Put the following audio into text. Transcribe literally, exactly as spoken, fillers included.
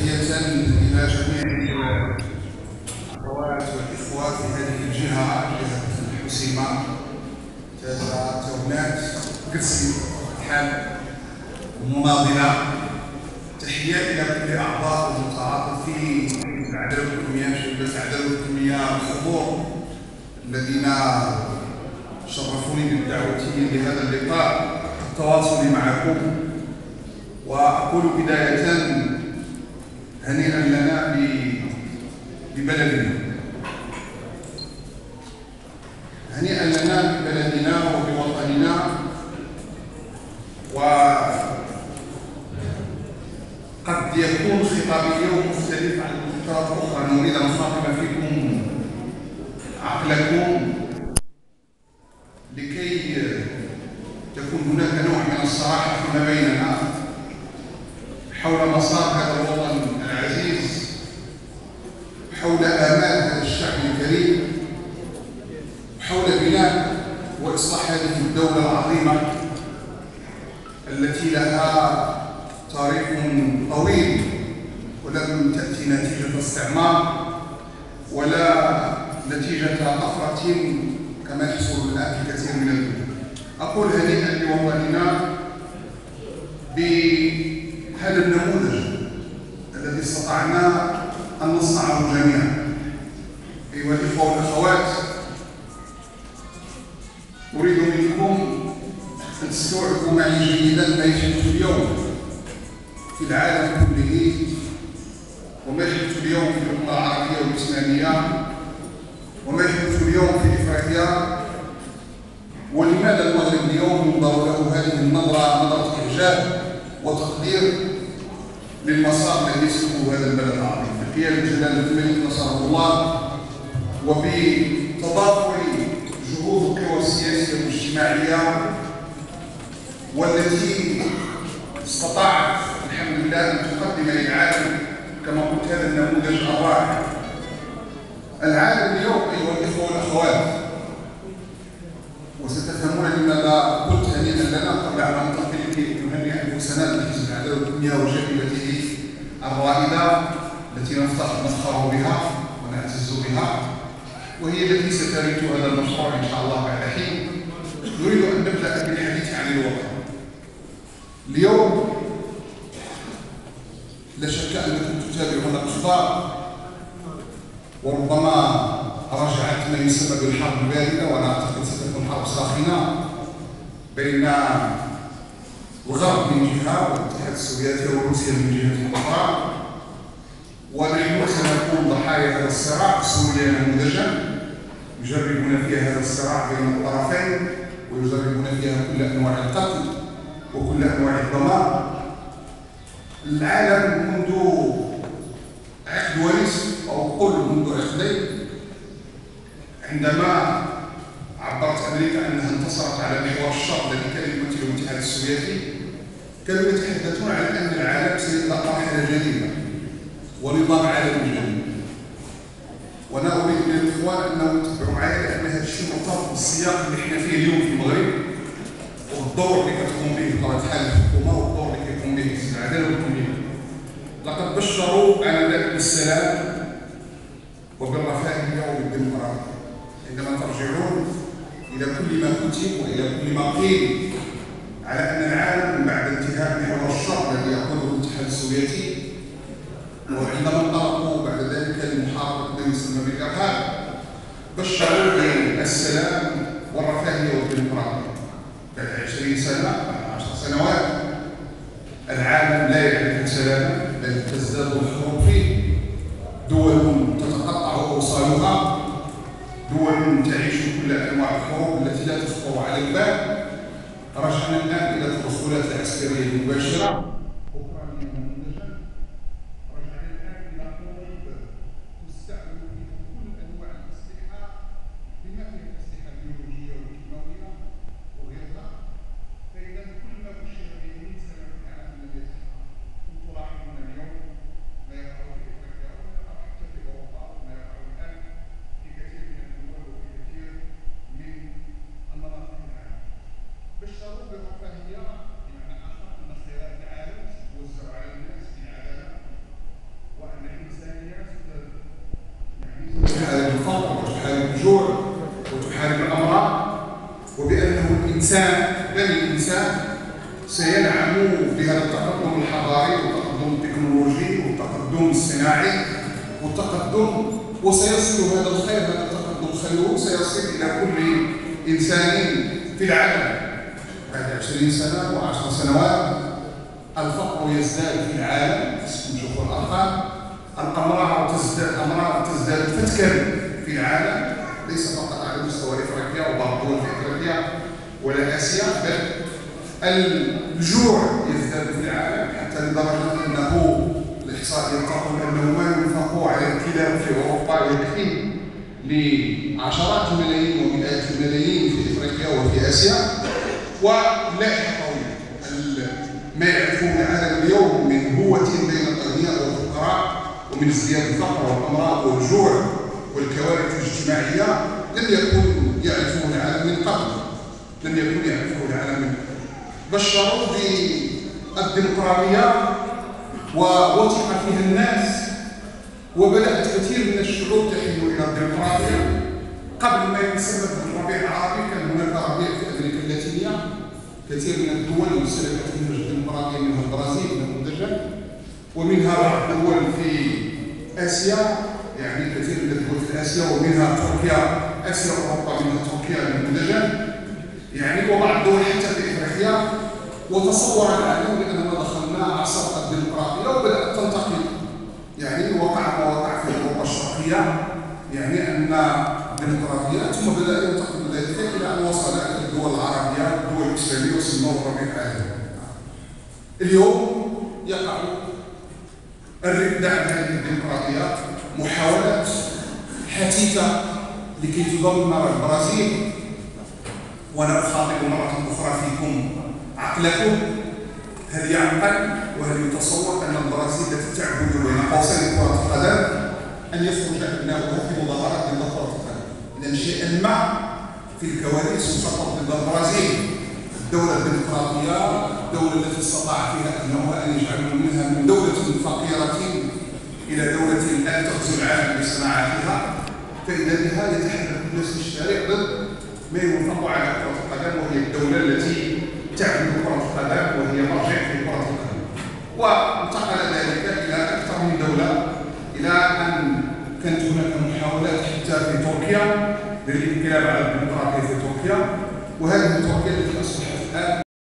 تحية إلى جميع الأخوات والإخوة في هذه الجهة، جهة الحسيمة، تازا تونات قرسي الحال المناضلة. تحية إلى كل أعضاء المتعاطفين في العدالة الحكومية، شبكة العدالة الحكومية، الحضور الذين شرفوني بالدعوة لهذا اللقاء، التواصل معكم. وأقول بداية هنيئا لنا ببلدنا، هنيئا لنا ببلدنا وبوطننا. وقد يكون خطابي اليوم مختلف عن خطاب أخرى، نريد أن نخاطب فيكم عقلكم لكي تكون هناك نوع من الصراحة فيما بيننا حول مسار هذا الوطن العزيز، حول آمال هذا الشعب الكريم، حول بناء وإصلاح هذه الدولة العظيمة التي لها تاريخ طويل ولم تأتي نتيجة استعمار ولا نتيجة طفرة كما يحصل الآن في كثير من الدول. أقول هنيئا لوطننا بهذا النموذج الذي استطعنا أن نصنعه جميعا. أيها الإخوة والأخوات، أريد منكم أن تستوعبوا معي جيدا ما يحدث اليوم في العالم كله وما يحدث اليوم في الأمة العربية والإسلامية وما يحدث اليوم في إفريقيا، ولماذا المغرب اليوم ينظر له هذه النظرة، نظرة إعجاب وتقدير للمسار الذي يسلكه هذا البلد العظيم بقيادة جلالة الملك نصره الله، وبتضافر جهود القوى السياسية والاجتماعية، والتي استطاعت الحمد لله أن تقدم للعالم كما قلت هذا النموذج الرائع. العالم اليوم أيها الإخوة والأخوات، وستفهمون لماذا قلت هنيئا لنا قبل أن أنتقل لكي نهنئ أنفسنا بحزب العدالة الحكومية وجائزته الرائدة التي نفتخر بها ونعتز بها، وهي التي سترث هذا المشروع إن شاء الله بعد حين. نريد أن نبدأ بالحديث عن الوطن. اليوم لا شك أنكم تتابعون الأخبار، وربما رجعت ما يسمى بالحرب الباردة، وأنا أعتقد ستكون حرب ساخنة بين الغرب من جهة والاتحاد السوفيتي وروسيا من جهة أخرى، ونحن سنكون ضحايا هذا الصراع. سوريا نموذجا يجربون فيها هذا الصراع بين الطرفين، ويجربون فيها كل أنواع القتل وكل أنواع الدمار. العالم منذ عقد ونصف أو قل منذ عقدين، عندما عبرت أمريكا أنها انتصرت على محور الشر الذي كان يمثله الاتحاد السوفيتي، كانوا يتحدثون عن أن العالم سيبدأ مرحلة جديدة ونظام عالمي جديد. وأنا أريد من الإخوان أنهم يتبعوا معي، لأن هذا الشيء مرتبط بالسياق اللي احنا فيه اليوم في المغرب، والدور اللي كتقوم به بطبيعة الحال الحكومة، والدور اللي كيقوم به حزب العدالة الحكومية. لقد بشروا على ذلك بالسلام وبالرفاهية وبالديمقراطية عندما ترجعون إلى كل ما كتب وإلى كل ما قيل على أن العالم بعد انتهاء محور الشر الذي يقوده الاتحاد السوفيتي، وعندما انطلقوا بعد ذلك لمحاربة ما يسمى بالإرهاب، بشروا بالسلام والرفاهية والديمقراطية. بعد عشرين سنة، بعد عشر سنوات، العالم لا يعرف سلاما، بل تزداد الحروب فيه. دول تتقطع أوصالها، دول تعيش كل أنواع الحروب التي لا تخطر على البال. رجعنا الآن إلى التدخلات العسكرية المباشرة. بشروا بالرفاهية، بمعنى آخر أن خيرات العالم الإنسان سينعم بهذا التقدم الحضاري والتقدم التكنولوجي والتقدم الصناعي والتقدم، وسيصل هذا الخير، هذا التقدم خيره سيصل إلى كل إنسان في العالم. بعد عشرين سنة وعشر سنوات الفقر يزداد في العالم، نشوفوا الأرقام، الأمراض تزداد، الأمراض تزداد فتكا في العالم، ليس فقط على مستوى إفريقيا وبعض الدول في إفريقيا ولا آسيا، بل الجوع يزداد في العالم حتى لدرجة أنه الإحصائيات تقول أنه ما ينفق على الكلاب في أوروبا يكفي لعشرات الملايين ومئات الملايين في إفريقيا وفي آسيا. ولائحة طويلة ما يعرفه العالم اليوم من هوة بين الأغنياء والفقراء ومن ازدياد الفقر والأمراض والجوع والكوارث الاجتماعية لم يكن يعرفه العالم من قبل، لم يكن يعرفه العالم من قبل. بشروا بالديمقراطية ووثق فيها الناس، وبدأت كثير من الشعوب تحن إلى الديمقراطية. قبل ما يتسبب بالربيع العربي كان هناك ربيع في أمريكا اللاتينية، كثير من الدول سلكت منهج الديمقراطية، منها البرازيل نموذجا، ومنها بعض الدول في آسيا، يعني كثير من الدول في آسيا، ومنها تركيا، آسيا وأوروبا منها تركيا نموذجا، يعني وبعض الدول حتى في إفريقيا. وتصور العالم بأننا دخلنا عصر الديمقراطية وبدأت تنتقل، يعني وقع ما وقع في أوروبا الشرقية، يعني أن الديمقراطية ثم بدأ ينتقل ذلك إلى أن وصل إلى الدول العربية والدول الإسلامية وسموه الربيع العالمي. اليوم يقع الردة عن هذه الديمقراطيات، محاولات حثيثة لكي تدمر البرازيل. وأنا أخاطب مرة أخرى فيكم عقلكم، هل يعقل وهل يتصور أن البرازيل التي تعبد بين قوسين كرة القدم أن يخرج أبناؤها في مظاهرات ضد كرة القدم؟ إذا شيئا ما في الكواليس مسقط ضد البرازيل، الدولة الديمقراطية، الدولة التي استطاع فيها أبناؤها أن يجعلوا منها من دولة فقيرة إلى دولة الآن تغزو العالم بصناعاتها، فإذا بها يتحرك الناس في الشارع ضد ما ينفق على كرة القدم، وهي الدولة التي تعبد كرة القدم وهي مرجع في كرة القدم. وانتقل ذلك إلى أكثر من دولة، إلى أن كانت هناك محاولات حتى في تركيا للانقلاب على الديمقراطية في تركيا، وهذه تركيا التي أصبحت الآن